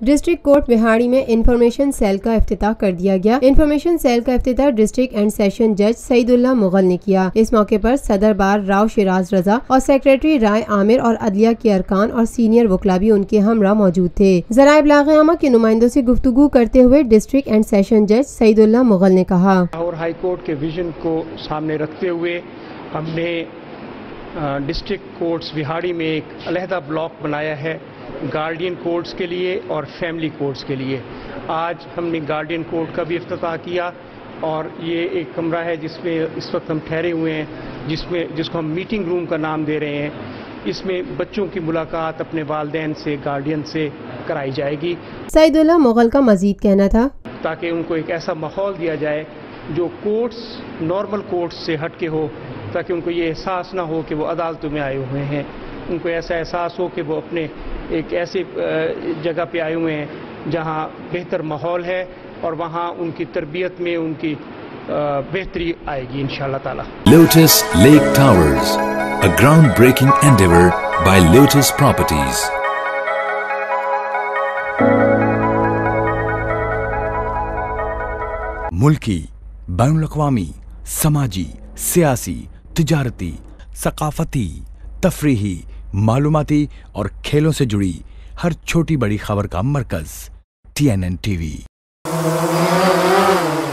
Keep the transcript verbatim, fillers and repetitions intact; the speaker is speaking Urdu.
ڈسٹرکٹ کورٹ وہاڑی میں انفارمیشن سیل کا افتتاح کر دیا گیا۔ انفارمیشن سیل کا افتتاح ڈسٹرکٹ اینڈ سیشن جج سعید اللہ مغل نے کیا۔ اس موقع پر صدر بار راؤ شیراز رضا اور سیکریٹری رائے عامر اور عدلیہ کے ارکان اور سینئر وکلاء بھی ان کے ہمراہ موجود تھے۔ ذرائع ابلاغ عامہ کے نمائندوں سے گفتگو کرتے ہوئے ڈسٹرکٹ اینڈ سیشن جج سعید اللہ مغل نے کہا، اور ہائی کورٹ کے ویژن کو سامنے رکھتے ہوئے ہم نے ڈسٹرکٹ کورٹس وہاڑی میں ایک علیحدہ بلاک بنایا ہے گارڈین کورٹس کے لیے اور فیملی کورٹس کے لیے۔ آج ہم نے گارڈین کورٹ کا بھی افتتاح کیا اور یہ ایک کمرہ ہے جس میں اس وقت ہم ٹھہرے ہوئے ہیں، جس میں جس کو ہم میٹنگ روم کا نام دے رہے ہیں۔ اس میں بچوں کی ملاقات اپنے والدین سے، گارڈین سے کرائی جائے گی۔ سعید اللہ مغل کا مزید کہنا تھا، تاکہ ان کو ایک ایسا ماحول دیا جائے جو کورٹس نارمل کورٹس سے ہٹ کے ہو، تاکہ ان کو یہ احساس نہ ہو کہ وہ عدالتوں میں آئے ہوئے ہیں۔ ان کو ایسا احساس ہو کہ وہ اپنے ایک ایسے جگہ پہ آئے ہوئے ہیں جہاں بہتر ماحول ہے اور وہاں ان کی تربیت میں ان کی بہتری آئے گی انشاءاللہ تعالی۔ Lotus Lake Towers, a groundbreaking endeavor by Lotus Properties. ملکی، بین الاقوامی، سماجی، سیاسی، تجارتی، ثقافتی، تفریحی، معلوماتی اور کھیلوں سے جڑی ہر چھوٹی بڑی خبر کا مرکز ٹی این این ٹی وی۔